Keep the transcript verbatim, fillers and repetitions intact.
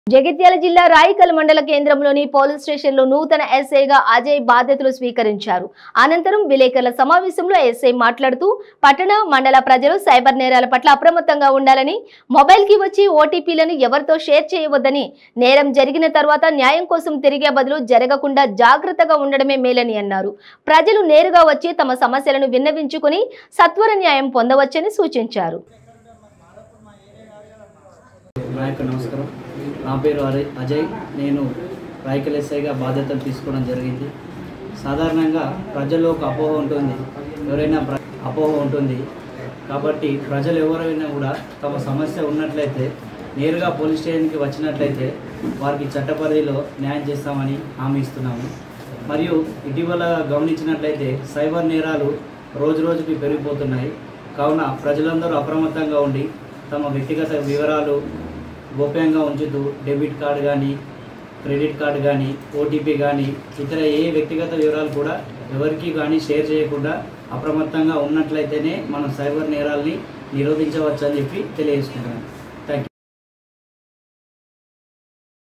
జగిత్యాల జిల్లా రాయికల్ మండల కేంద్రంలోని పోలీస్ స్టేషన్లో నూతన ఎస్ఐగా అజయ్ బాధ్యతలు స్వీకరించారు. అనంతరం విలేకరుల సమావేశంలో ఎస్ఐ మాట్లాడుతూ పట్టణ మండల ప్రజలు సైబర్ నేరాల పట్ల అప్రమత్తంగా ఉండాలని, మొబైల్ కి వచ్చి ఓటీపీలను ఎవరితో షేర్ చేయవద్దని, నేరం జరిగిన తర్వాత న్యాయం కోసం తిరిగే బదులు జరగకుండా జాగ్రత్తగా ఉండడమే మేలని అన్నారు. ప్రజలు నేరుగా వచ్చి తమ సమస్యలను విన్నవించుకుని సత్వర న్యాయం పొందవచ్చని సూచించారు. నమస్కారం, నా పేరు అజయ్. నేను రాయికల్ ఎస్ఐగా బాధ్యతలు తీసుకోవడం జరిగింది. సాధారణంగా ప్రజల్లో ఒక అపోహ ఉంటుంది, ఎవరైనా అపోహ ఉంటుంది కాబట్టి ప్రజలు ఎవరైనా కూడా తమ సమస్య ఉన్నట్లయితే నేరుగా పోలీస్ స్టేషన్కి వచ్చినట్లయితే వారికి చట్ట పరిధిలో న్యాయం చేస్తామని హామీ ఇస్తున్నాము. మరియు ఇటీవల గమనించినట్లయితే సైబర్ నేరాలు రోజు రోజుకి పెరిగిపోతున్నాయి. కావున ప్రజలందరూ అప్రమత్తంగా ఉండి తమ వ్యక్తిగత వివరాలు గోప్యంగా ఉంచుతూ డెబిట్ కార్డు కానీ, క్రెడిట్ కార్డు కానీ, ఓటీపీ కానీ, ఇతర ఏ వ్యక్తిగత వివరాలు కూడా ఎవరికి కానీ షేర్ చేయకుండా అప్రమత్తంగా ఉన్నట్లయితేనే మనం సైబర్ నేరాల్ని నిరోధించవచ్చు అని చెప్పి తెలియజేసుకుంటున్నాను.